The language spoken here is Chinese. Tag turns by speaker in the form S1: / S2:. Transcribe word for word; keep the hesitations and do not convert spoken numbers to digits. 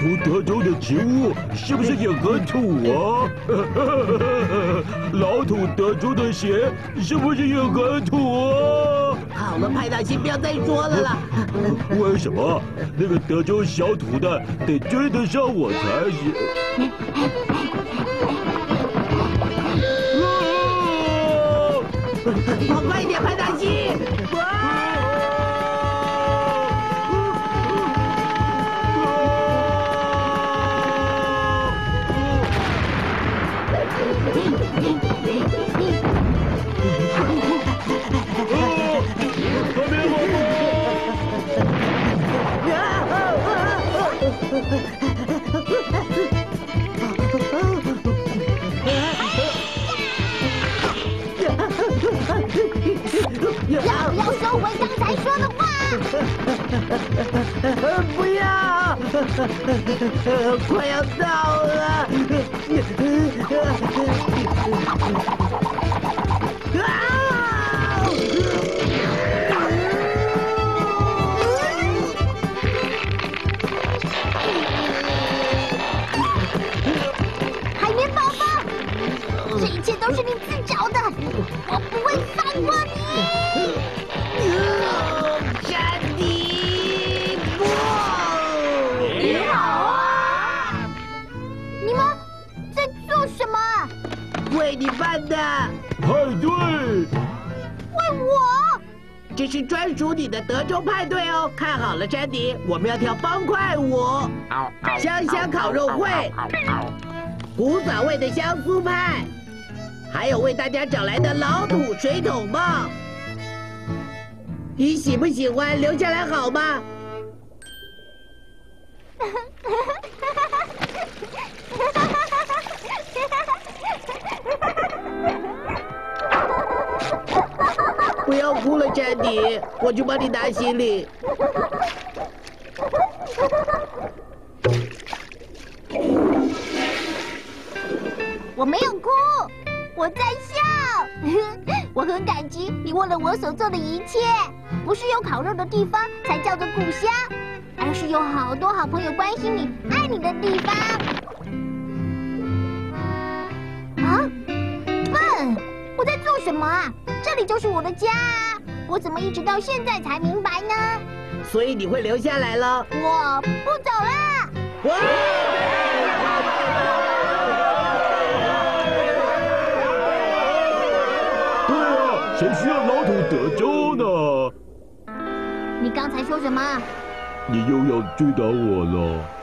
S1: 土德州的植物是不是也很土啊？老土德州的鞋是不是也很土啊？
S2: 好了，派大星，不要再说了啦。
S1: 为什么那个德州小土蛋得追得上我才行？
S2: 跑快一点，派大星！
S3: 要不要收回刚才说的话？
S2: 不要！快要到了！啊！
S3: 海绵宝宝，这一切都是你自找的，我不会放过你！
S2: 山迪波，
S3: 你好啊！你们在做什么？
S2: 为你办的，
S1: 派对。
S3: 为我？
S2: 这是专属你的德州派对哦！看好了，山迪，我们要跳方块舞，香香烤肉会，古早味的香酥派，还有为大家找来的老土水桶帽。你喜不喜欢？留下来好吗？不要哭了，詹迪，我去帮你拿行李。
S3: 我没有哭，我在笑。我很感激你为了我所做的一切，不是有烤肉的地方才叫做故乡，而是有好多好朋友关心你、爱你的地方。啊，笨！我在做什么啊？这里就是我的家啊！我怎么一直到现在才明白呢？
S2: 所以你会留下来了？
S3: 我不走了。
S2: 哇！
S1: 对啊，谁需要老土德州呢？
S3: 你刚才说什么？
S1: 你又要追打我了。